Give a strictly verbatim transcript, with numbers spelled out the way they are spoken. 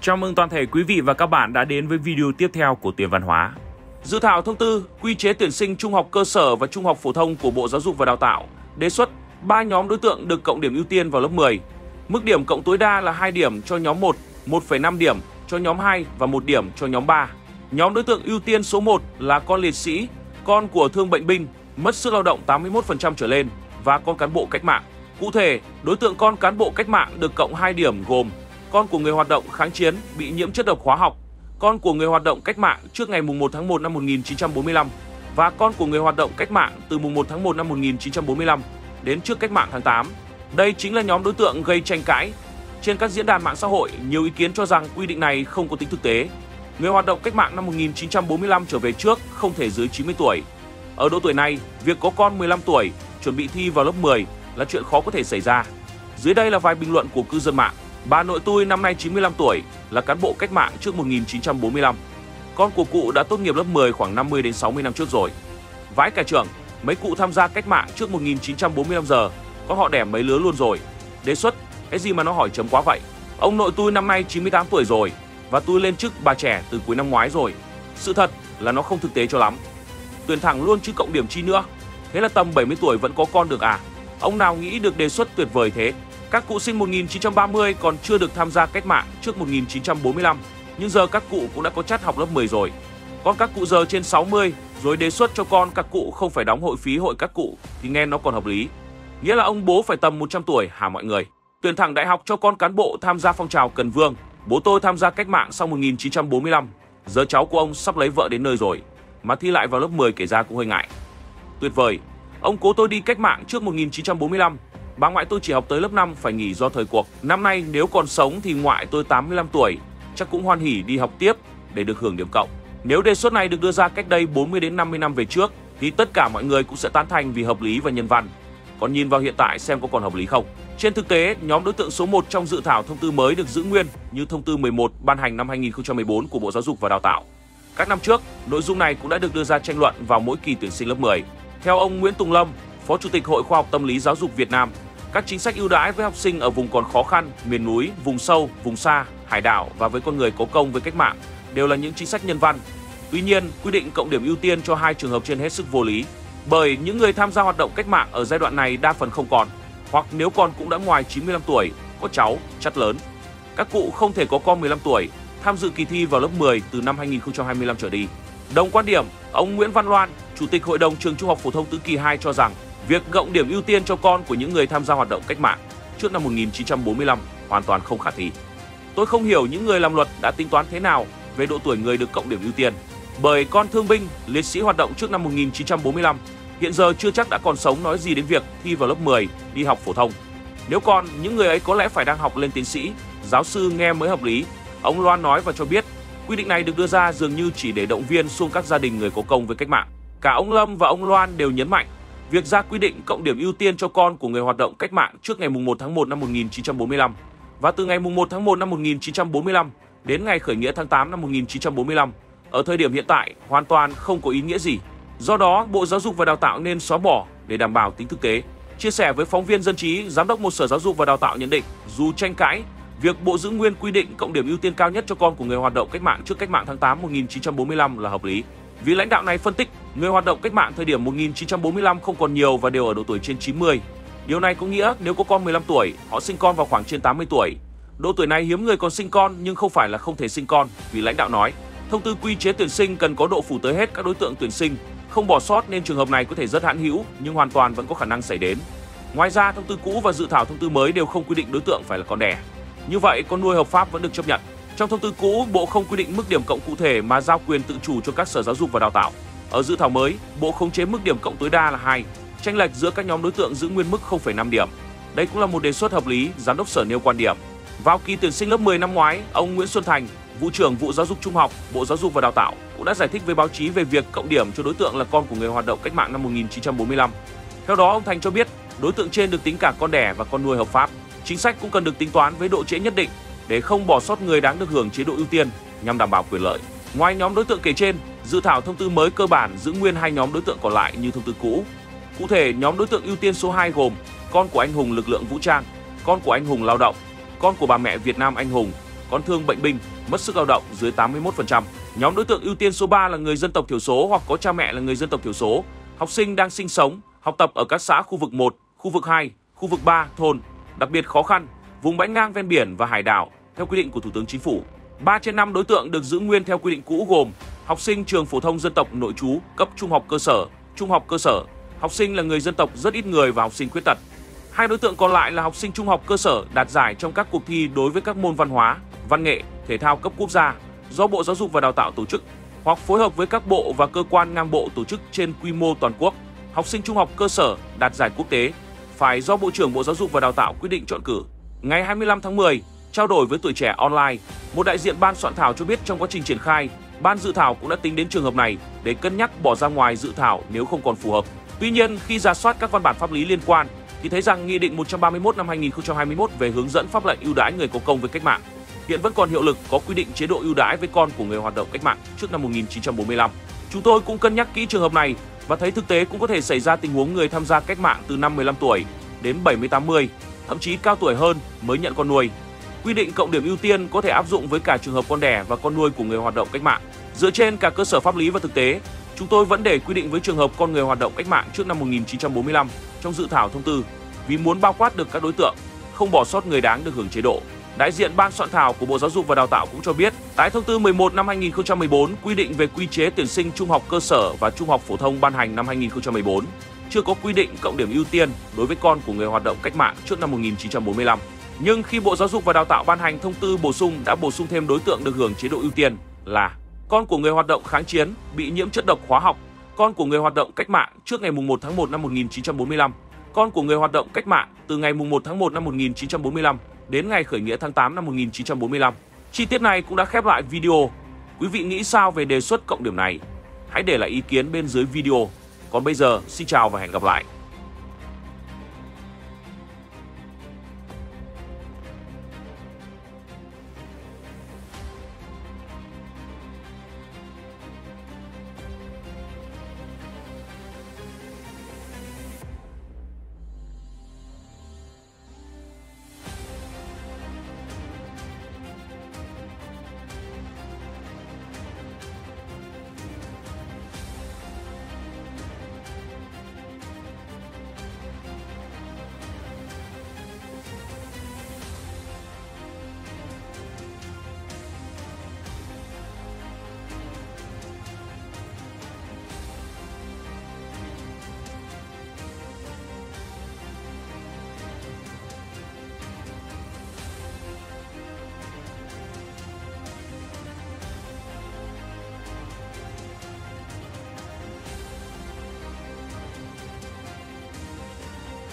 Chào mừng toàn thể quý vị và các bạn đã đến với video tiếp theo của Tiền Văn Hóa. Dự thảo thông tư quy chế tuyển sinh trung học cơ sở và trung học phổ thông của Bộ Giáo dục và Đào tạo đề xuất ba nhóm đối tượng được cộng điểm ưu tiên vào lớp mười. Mức điểm cộng tối đa là hai điểm cho nhóm một, một phẩy năm điểm cho nhóm hai và một điểm cho nhóm ba. Nhóm đối tượng ưu tiên số một là con liệt sĩ, con của thương bệnh binh, mất sức lao động tám mươi mốt phần trăm trở lên và con cán bộ cách mạng. Cụ thể, đối tượng con cán bộ cách mạng được cộng hai điểm gồm con của người hoạt động kháng chiến bị nhiễm chất độc hóa học, con của người hoạt động cách mạng trước ngày mùng một tháng một năm một nghìn chín trăm bốn mươi lăm và con của người hoạt động cách mạng từ mùng một tháng một năm một nghìn chín trăm bốn mươi lăm đến trước cách mạng tháng tám. Đây chính là nhóm đối tượng gây tranh cãi. Trên các diễn đàn mạng xã hội, nhiều ý kiến cho rằng quy định này không có tính thực tế. Người hoạt động cách mạng năm một nghìn chín trăm bốn mươi lăm trở về trước không thể dưới chín mươi tuổi. Ở độ tuổi này, việc có con mười lăm tuổi chuẩn bị thi vào lớp mười là chuyện khó có thể xảy ra. Dưới đây là vài bình luận của cư dân mạng. Bà nội tôi năm nay chín mươi lăm tuổi, là cán bộ cách mạng trước một nghìn chín trăm bốn mươi lăm. Con của cụ đã tốt nghiệp lớp mười khoảng năm mươi đến sáu mươi năm trước rồi. Vãi cả trưởng, mấy cụ tham gia cách mạng trước một nghìn chín trăm bốn mươi lăm giờ, con họ đẻ mấy lứa luôn rồi. Đề xuất, cái gì mà nó hỏi chấm quá vậy. Ông nội tôi năm nay chín mươi tám tuổi rồi, và tôi lên chức bà trẻ từ cuối năm ngoái rồi. Sự thật là nó không thực tế cho lắm. Tuyển thẳng luôn chứ cộng điểm chi nữa. Thế là tầm bảy mươi tuổi vẫn có con được à? Ông nào nghĩ được đề xuất tuyệt vời thế? Các cụ sinh một nghìn chín trăm ba mươi còn chưa được tham gia cách mạng trước một nghìn chín trăm bốn mươi lăm, nhưng giờ các cụ cũng đã có chắt học lớp mười rồi. Còn các cụ giờ trên sáu mươi rồi đề xuất cho con các cụ không phải đóng hội phí hội các cụ thì nghe nó còn hợp lý. Nghĩa là ông bố phải tầm một trăm tuổi hả mọi người? Tuyển thẳng đại học cho con cán bộ tham gia phong trào Cần Vương. Bố tôi tham gia cách mạng sau một nghìn chín trăm bốn mươi lăm, giờ cháu của ông sắp lấy vợ đến nơi rồi, mà thi lại vào lớp mười kể ra cũng hơi ngại. Tuyệt vời, ông cố tôi đi cách mạng trước một nghìn chín trăm bốn mươi lăm. Bà ngoại tôi chỉ học tới lớp năm phải nghỉ do thời cuộc. Năm nay nếu còn sống thì ngoại tôi tám mươi lăm tuổi, chắc cũng hoan hỉ đi học tiếp để được hưởng điểm cộng. Nếu đề xuất này được đưa ra cách đây bốn mươi đến năm mươi năm về trước thì tất cả mọi người cũng sẽ tán thành vì hợp lý và nhân văn. Còn nhìn vào hiện tại xem có còn hợp lý không? Trên thực tế, nhóm đối tượng số một trong dự thảo thông tư mới được giữ nguyên như thông tư mười một ban hành năm hai nghìn không trăm mười bốn của Bộ Giáo dục và Đào tạo. Các năm trước, nội dung này cũng đã được đưa ra tranh luận vào mỗi kỳ tuyển sinh lớp mười. Theo ông Nguyễn Tùng Lâm, Phó Chủ tịch Hội Khoa học Tâm lý Giáo dục Việt Nam, các chính sách ưu đãi với học sinh ở vùng còn khó khăn, miền núi, vùng sâu, vùng xa, hải đảo và với con người có công với cách mạng đều là những chính sách nhân văn. Tuy nhiên, quy định cộng điểm ưu tiên cho hai trường hợp trên hết sức vô lý, bởi những người tham gia hoạt động cách mạng ở giai đoạn này đa phần không còn, hoặc nếu còn cũng đã ngoài chín mươi lăm tuổi, có cháu, chắt lớn. Các cụ không thể có con mười lăm tuổi tham dự kỳ thi vào lớp mười từ năm hai nghìn không trăm hai mươi lăm trở đi. Đồng quan điểm, ông Nguyễn Văn Loan, Chủ tịch Hội đồng Trường Trung học Phổ thông Tứ Kỳ hai cho rằng việc cộng điểm ưu tiên cho con của những người tham gia hoạt động cách mạng trước năm một nghìn chín trăm bốn mươi lăm hoàn toàn không khả thi. Tôi không hiểu những người làm luật đã tính toán thế nào về độ tuổi người được cộng điểm ưu tiên, bởi con thương binh, liệt sĩ hoạt động trước năm một nghìn chín trăm bốn mươi lăm hiện giờ chưa chắc đã còn sống nói gì đến việc thi vào lớp mười, đi học phổ thông. Nếu còn, những người ấy có lẽ phải đang học lên tiến sĩ, giáo sư nghe mới hợp lý. Ông Loan nói và cho biết, quy định này được đưa ra dường như chỉ để động viên xuông các gia đình người có công với cách mạng. Cả ông Lâm và ông Loan đều nhấn mạnh, việc ra quy định cộng điểm ưu tiên cho con của người hoạt động cách mạng trước ngày mùng một tháng một năm một nghìn chín trăm bốn mươi lăm và từ ngày mùng một tháng một năm một nghìn chín trăm bốn mươi lăm đến ngày khởi nghĩa tháng tám năm một nghìn chín trăm bốn mươi lăm ở thời điểm hiện tại hoàn toàn không có ý nghĩa gì. Do đó, Bộ Giáo dục và Đào tạo nên xóa bỏ để đảm bảo tính thực tế. Chia sẻ với phóng viên Dân trí, Giám đốc một sở giáo dục và đào tạo nhận định, dù tranh cãi, việc Bộ giữ nguyên quy định cộng điểm ưu tiên cao nhất cho con của người hoạt động cách mạng trước cách mạng tháng tám một nghìn chín trăm bốn mươi lăm là hợp lý. Vì lãnh đạo này phân tích, người hoạt động cách mạng thời điểm một nghìn chín trăm bốn mươi lăm không còn nhiều và đều ở độ tuổi trên chín mươi. Điều này có nghĩa nếu có con mười lăm tuổi, họ sinh con vào khoảng trên tám mươi tuổi. Độ tuổi này hiếm người còn sinh con nhưng không phải là không thể sinh con, vì lãnh đạo nói, thông tư quy chế tuyển sinh cần có độ phủ tới hết các đối tượng tuyển sinh, không bỏ sót nên trường hợp này có thể rất hãn hữu nhưng hoàn toàn vẫn có khả năng xảy đến. Ngoài ra, thông tư cũ và dự thảo thông tư mới đều không quy định đối tượng phải là con đẻ. Như vậy, con nuôi hợp pháp vẫn được chấp nhận. Trong thông tư cũ, Bộ không quy định mức điểm cộng cụ thể mà giao quyền tự chủ cho các sở giáo dục và đào tạo. Ở dự thảo mới, Bộ khống chế mức điểm cộng tối đa là hai, chênh lệch giữa các nhóm đối tượng giữ nguyên mức không phẩy năm điểm. Đây cũng là một đề xuất hợp lý, Giám đốc Sở nêu quan điểm. Vào kỳ tuyển sinh lớp mười năm ngoái, ông Nguyễn Xuân Thành, Vụ trưởng Vụ Giáo dục Trung học, Bộ Giáo dục và Đào tạo cũng đã giải thích với báo chí về việc cộng điểm cho đối tượng là con của người hoạt động cách mạng năm một nghìn chín trăm bốn mươi lăm. Theo đó, ông Thành cho biết, đối tượng trên được tính cả con đẻ và con nuôi hợp pháp. Chính sách cũng cần được tính toán với độ trễ nhất định để không bỏ sót người đáng được hưởng chế độ ưu tiên nhằm đảm bảo quyền lợi. Ngoài nhóm đối tượng kể trên, dự thảo thông tư mới cơ bản giữ nguyên hai nhóm đối tượng còn lại như thông tư cũ. Cụ thể, nhóm đối tượng ưu tiên số hai gồm con của anh hùng lực lượng vũ trang, con của anh hùng lao động, con của bà mẹ Việt Nam anh hùng, có thương bệnh binh, mất sức lao động dưới tám mươi mốt phần trăm. Nhóm đối tượng ưu tiên số ba là người dân tộc thiểu số hoặc có cha mẹ là người dân tộc thiểu số, học sinh đang sinh sống, học tập ở các xã khu vực một, khu vực hai, khu vực ba, thôn, đặc biệt khó khăn, vùng bãi ngang ven biển và hải đảo theo quy định của Thủ tướng Chính phủ. ba trên năm đối tượng được giữ nguyên theo quy định cũ gồm học sinh trường phổ thông dân tộc nội trú cấp trung học cơ sở, trung học cơ sở, học sinh là người dân tộc rất ít người và học sinh khuyết tật. Hai đối tượng còn lại là học sinh trung học cơ sở đạt giải trong các cuộc thi đối với các môn văn hóa, văn nghệ, thể thao cấp quốc gia do Bộ Giáo dục và Đào tạo tổ chức hoặc phối hợp với các bộ và cơ quan ngang bộ tổ chức trên quy mô toàn quốc. Học sinh trung học cơ sở đạt giải quốc tế phải do Bộ trưởng Bộ Giáo dục và Đào tạo quyết định chọn cử. Ngày hai mươi lăm tháng mười, trao đổi với Tuổi Trẻ Online, một đại diện ban soạn thảo cho biết trong quá trình triển khai, ban dự thảo cũng đã tính đến trường hợp này để cân nhắc bỏ ra ngoài dự thảo nếu không còn phù hợp. Tuy nhiên, khi rà soát các văn bản pháp lý liên quan thì thấy rằng Nghị định một trăm ba mươi mốt năm hai nghìn không trăm hai mươi mốt về hướng dẫn pháp lệnh ưu đãi người có công với cách mạng hiện vẫn còn hiệu lực, có quy định chế độ ưu đãi với con của người hoạt động cách mạng trước năm một nghìn chín trăm bốn mươi lăm. Chúng tôi cũng cân nhắc kỹ trường hợp này và thấy thực tế cũng có thể xảy ra tình huống người tham gia cách mạng từ năm mười lăm tuổi đến bảy mươi tám mươi, thậm chí cao tuổi hơn mới nhận con nuôi. Quy định cộng điểm ưu tiên có thể áp dụng với cả trường hợp con đẻ và con nuôi của người hoạt động cách mạng. Dựa trên cả cơ sở pháp lý và thực tế, chúng tôi vẫn để quy định với trường hợp con người hoạt động cách mạng trước năm một nghìn chín trăm bốn mươi lăm trong dự thảo thông tư vì muốn bao quát được các đối tượng, không bỏ sót người đáng được hưởng chế độ. Đại diện ban soạn thảo của Bộ Giáo dục và Đào tạo cũng cho biết, tại thông tư mười một năm hai nghìn không trăm mười bốn quy định về quy chế tuyển sinh trung học cơ sở và trung học phổ thông ban hành năm hai nghìn không trăm mười bốn, chưa có quy định cộng điểm ưu tiên đối với con của người hoạt động cách mạng trước năm một nghìn chín trăm bốn mươi lăm. Nhưng khi Bộ Giáo dục và Đào tạo ban hành thông tư bổ sung đã bổ sung thêm đối tượng được hưởng chế độ ưu tiên là con của người hoạt động kháng chiến bị nhiễm chất độc hóa học, con của người hoạt động cách mạng trước ngày mùng một tháng một năm một nghìn chín trăm bốn mươi lăm, con của người hoạt động cách mạng từ ngày mùng một tháng một năm một nghìn chín trăm bốn mươi lăm đến ngày khởi nghĩa tháng tám năm một nghìn chín trăm bốn mươi lăm. Chi tiết này cũng đã khép lại video. Quý vị nghĩ sao về đề xuất cộng điểm này? Hãy để lại ý kiến bên dưới video. Còn bây giờ, xin chào và hẹn gặp lại.